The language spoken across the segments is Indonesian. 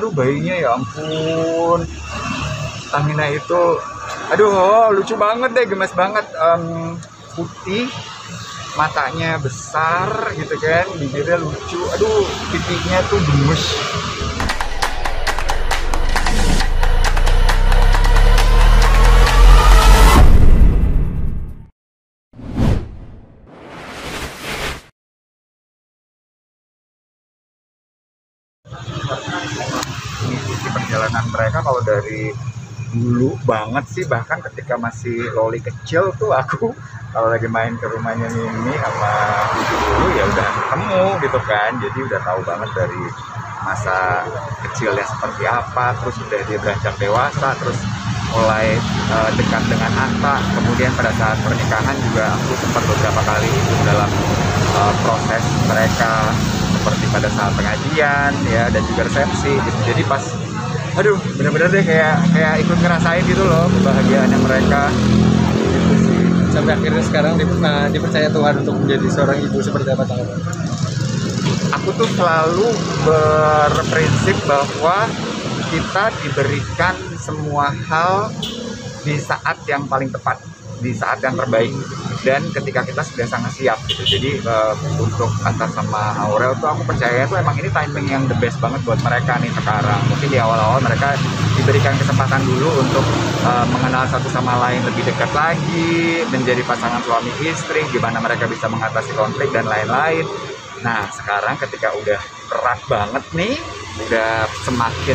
aduh bayinya ya ampun, Amina itu, aduh lucu banget deh, gemes banget, putih, matanya besar gitu kan, bibirnya lucu, aduh pipinya tuh gemes. Ini sisi perjalanan mereka kalau dari dulu banget sih, bahkan ketika masih Loli kecil tuh aku kalau lagi main ke rumahnya Mimi sama Bibi dulu ya udah ketemu gitu kan, jadi udah tahu banget dari masa kecilnya seperti apa, terus udah dia beranjak dewasa, terus mulai dekat dengan Atta, kemudian pada saat pernikahan juga aku sempat beberapa kali ikut dalam proses mereka, seperti pada saat pengajian ya dan juga resepsi gitu. Jadi pas aduh bener-bener deh kayak ikut ngerasain gitu loh kebahagiaannya mereka gitu sih. Sampai akhirnya sekarang dipercaya Tuhan untuk menjadi seorang ibu seperti apa tanggapan? Aku tuh selalu berprinsip bahwa kita diberikan semua hal di saat yang paling tepat, di saat yang terbaik, dan ketika kita sudah sangat siap gitu. Jadi untuk Atta sama Aurel tuh aku percaya tuh emang ini timing yang the best banget buat mereka nih sekarang. Mungkin di awal-awal mereka diberikan kesempatan dulu untuk mengenal satu sama lain lebih dekat lagi, menjadi pasangan suami istri, gimana mereka bisa mengatasi konflik dan lain-lain. Nah sekarang ketika udah erat banget nih, udah semakin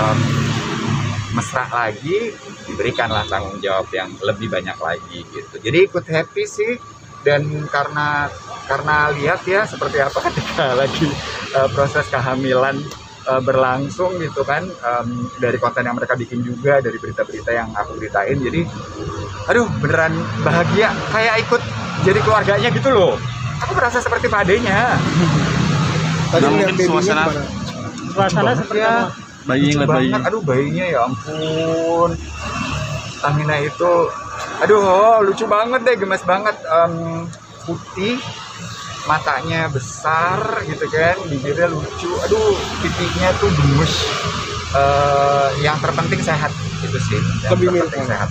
mesra lagi, diberikanlah tanggung jawab yang lebih banyak lagi gitu. Jadi ikut happy sih, dan karena lihat ya seperti apa ketika lagi proses kehamilan berlangsung gitu kan, dari konten yang mereka bikin juga, dari berita-berita yang aku beritain, jadi aduh beneran bahagia, kayak ikut jadi keluarganya gitu loh. Aku merasa seperti Pak Adenya. Tadi mungkin suasana seperti apa? bayi yang banget, bayi. aduh bayinya ya ampun, Amina itu, aduh lucu banget deh, gemes banget, putih, matanya besar gitu kan, bibirnya lucu, aduh pipinya tuh gemes. Yang terpenting sehat itu sih, yang terpenting sehat.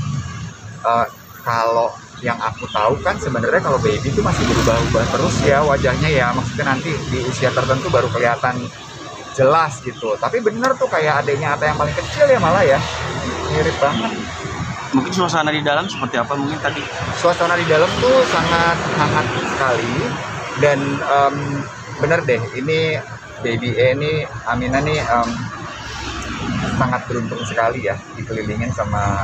Kalau yang aku tahu kan sebenarnya kalau baby itu masih berubah-ubah terus ya wajahnya ya, maksudnya nanti di usia tertentu baru kelihatan jelas gitu. Tapi bener tuh kayak adanya Atta yang paling kecil ya malah ya, mirip banget. Mungkin suasana di dalam seperti apa mungkin tadi? Suasana di dalam tuh sangat hangat sekali, dan bener deh ini baby ini Amina nih sangat beruntung sekali ya dikelilingin sama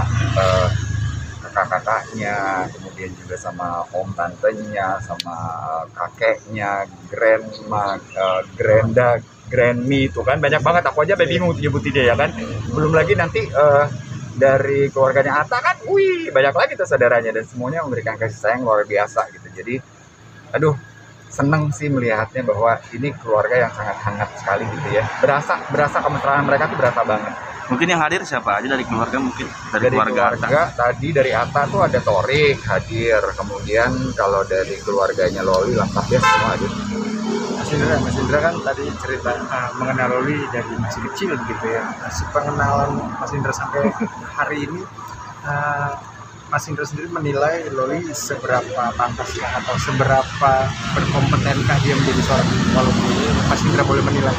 kakak-kakaknya, kemudian juga sama om tantenya, sama kakeknya, grandma, granda, grandmi itu kan banyak banget. Aku aja bingung nyebutin dia ya kan. Belum lagi nanti dari keluarganya Atta kan, wih banyak lagi tuh saudaranya, dan semuanya memberikan kasih sayang luar biasa gitu. Jadi aduh seneng sih melihatnya bahwa ini keluarga yang sangat hangat sekali gitu ya. Berasa kemesraan mereka tuh berasa banget. Mungkin yang hadir siapa aja dari keluarga, mungkin Dari keluarga tadi dari Atta tuh ada Torik hadir, kemudian kalau dari keluarganya Loli lengkap ya semua hadir. Mas Indra kan tadi cerita mengenal Loli dari masih kecil gitu ya. Pengenalan Mas Indra sampai hari ini, Mas Indra sendiri menilai Loli seberapa pantaskah atau seberapa berkompetenkah dia menjadi seorang walaupun Mas Indra boleh menilai?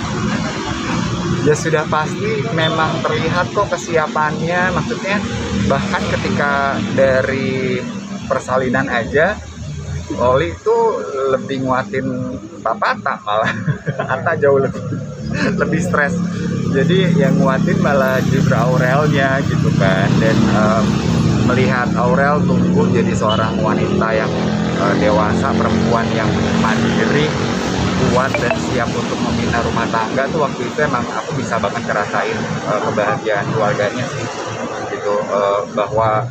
Ya sudah pasti memang terlihat kok kesiapannya, maksudnya bahkan ketika dari persalinan aja Loli itu lebih nguatin Papa Atta malah. Atta jauh lebih stres, jadi yang nguatin malah justru Aurelnya gitu kan. Dan melihat Aurel tumbuh jadi seorang wanita yang dewasa, perempuan yang mandiri, kuat dan siap untuk membina rumah tangga tuh, waktu itu emang aku bisa banget ngerasain kebahagiaan keluarganya sih gitu. Bahwa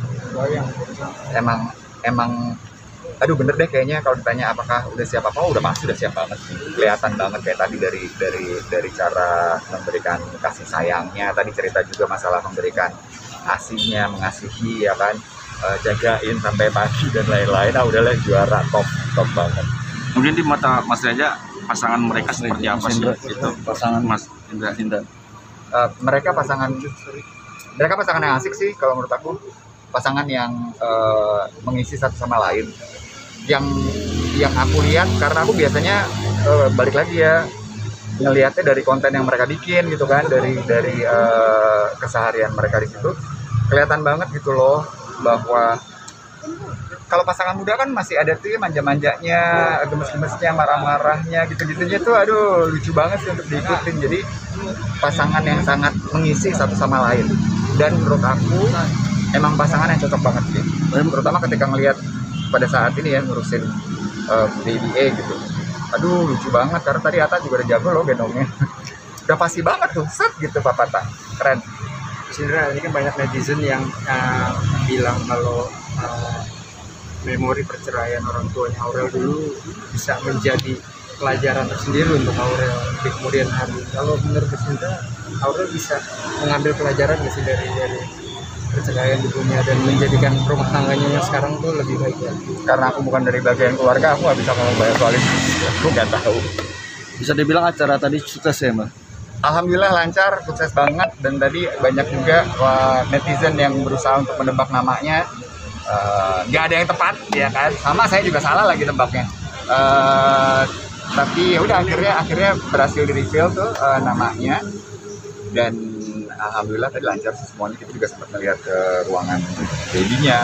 emang aduh bener deh kayaknya kalau ditanya apakah udah siap apa, udah pasti udah siap banget sih. Kelihatan banget kayak tadi dari cara memberikan kasih sayangnya, tadi cerita juga masalah memberikan asihnya, mengasihi ya kan, jagain sampai pagi dan lain-lain. Udahlah juara, top banget. Mungkin di mata Mas Reza pasangan mereka seperti apa sih? Indra, Itu pasangan Mas Indra. mereka pasangan yang asik sih kalau menurut aku, pasangan yang mengisi satu sama lain. Yang aku lihat, karena aku biasanya balik lagi ya, ngelihatnya dari konten yang mereka bikin gitu kan, dari keseharian mereka di situ kelihatan banget gitu loh, bahwa kalau pasangan muda kan masih ada tuh manja-manjanya, gemes-gemesnya, marah-marahnya, gitu-gitunya tuh, aduh lucu banget sih untuk diikutin. Jadi pasangan yang sangat mengisi satu sama lain, dan menurut aku emang pasangan yang cocok banget sih, terutama ketika ngelihat pada saat ini ya ngurusin baby A gitu. Aduh lucu banget, karena tadi Ata juga udah jago loh gendongnya. Udah pasti banget tuh, set gitu Papa Ata, keren. Sebenarnya ini kan banyak netizen yang bilang kalau memori perceraian orang tuanya Aurel dulu bisa menjadi pelajaran tersendiri untuk Aurel di kemudian hari. Kalau menurut Sinta, Aurel bisa mengambil pelajaran nggak sih dari perceraian ibunya dan menjadikan rumah tangganya yang sekarang tuh lebih baik ya? Karena aku bukan dari bagian keluarga, aku nggak bisa ngomong banyak soal itu. Aku nggak tahu. Bisa dibilang acara tadi sukses ya, Mbak? Alhamdulillah lancar, sukses banget, dan tadi banyak juga netizen yang berusaha untuk menebak namanya. Nggak ada yang tepat ya kan, sama saya juga salah lagi tebaknya. Tapi ya udah akhirnya berhasil di reveal tuh namanya, dan alhamdulillah tadi lancar sih semuanya. Kita juga sempat melihat ke ruangan babynya,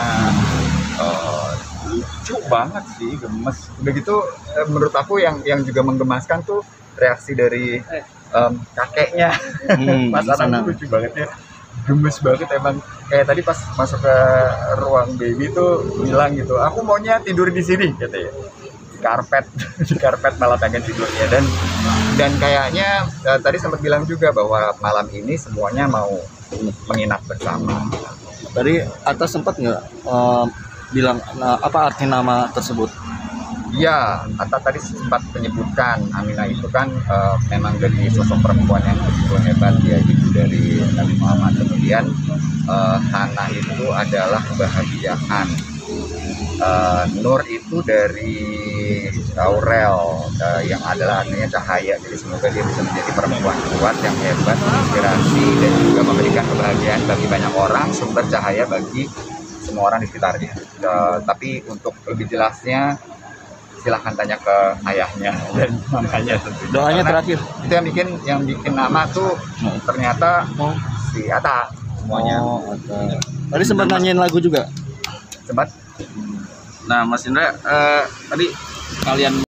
lucu banget sih, gemes. Udah gitu menurut aku yang juga menggemaskan tuh reaksi dari kakeknya. Mas Anang tuh lucu banget ya, gemes banget emang. Kayak tadi pas masuk ke ruang baby tuh bilang gitu, aku maunya tidur di sini katanya, di karpet malah pengen tidurnya. Dan kayaknya tadi sempat bilang juga bahwa malam ini semuanya mau menginap bersama. Tadi atas sempat nggak bilang apa arti nama tersebut? Ya, Atta tadi sempat menyebutkan Aminah itu kan memang dari sosok perempuan yang begitu hebat ya, gitu, dari Nabi Muhammad. Kemudian Hana itu adalah kebahagiaan, Nur itu dari Aurel yang adalah artinya cahaya. Jadi semoga dia bisa menjadi perempuan kuat yang hebat, inspirasi, dan juga memberikan kebahagiaan bagi banyak orang, sumber cahaya bagi semua orang di sekitarnya. Tapi untuk lebih jelasnya silahkan tanya ke ayahnya dan mamanya tentunya. Doanya karena terakhir. itu yang bikin nama tuh ternyata si Atta semuanya. Atta. Tadi sempat nanyain lagu juga. Sempat. Nah, Mas Indra, tadi kalian